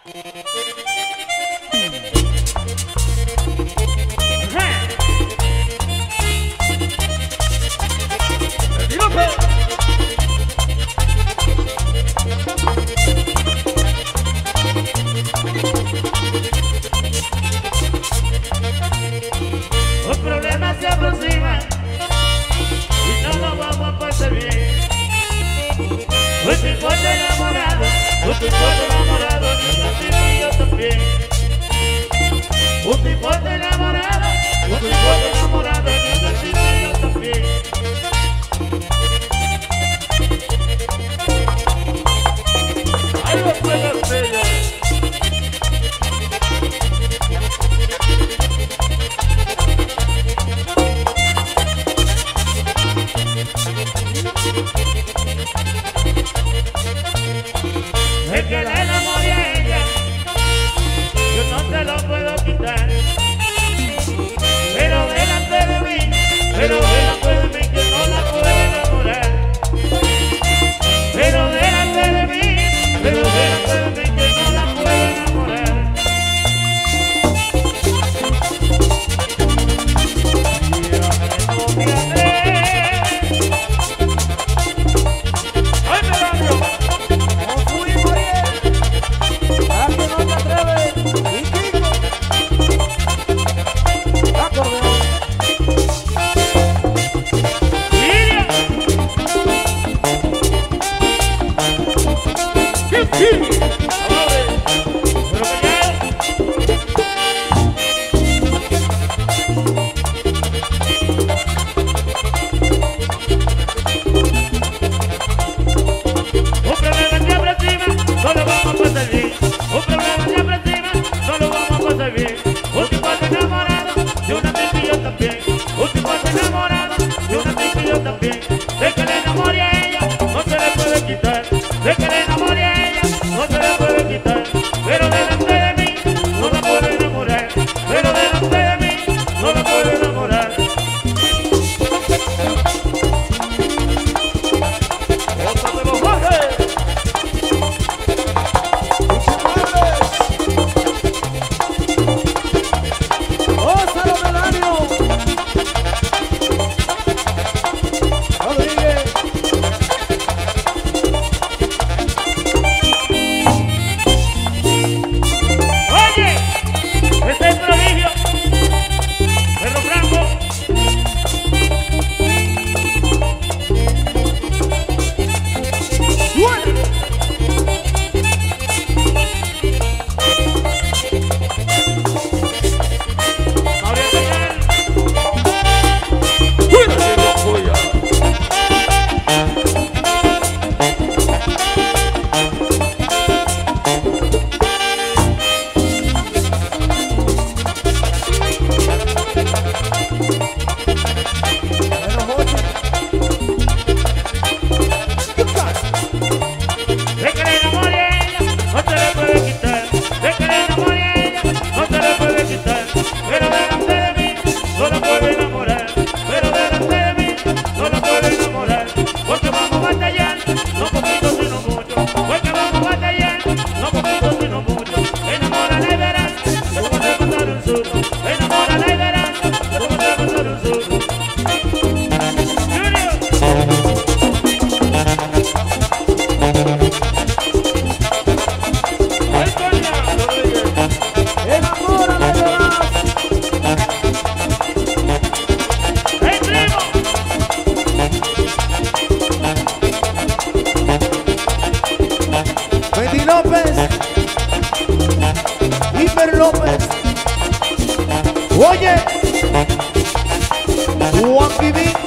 Un problema se aproxima y no nos vamos a pasar bien. Un tipo de enamorado, un tipo de enamorado, y yo también. Un tipo de enamorado, un tipo de enamorado, y yo también. Ahí lo puedo hacer yo. Es que la enamoré a ella, yo no se lo puedo quitar. Pero delante de mí, que no la puedo enamorar. Pero delante de mí, que no la puedo enamorar. De que le enamore a ella, no se le puede quitar. De que le enamore a ella, no se le puede quitar. Pero delante de mí, no la puedo enamorar. Pero delante de mí, no la puedo enamorar. ¡Ósate los bajes! ¡Ósalo Melanio! López, oye, Juan Vivín.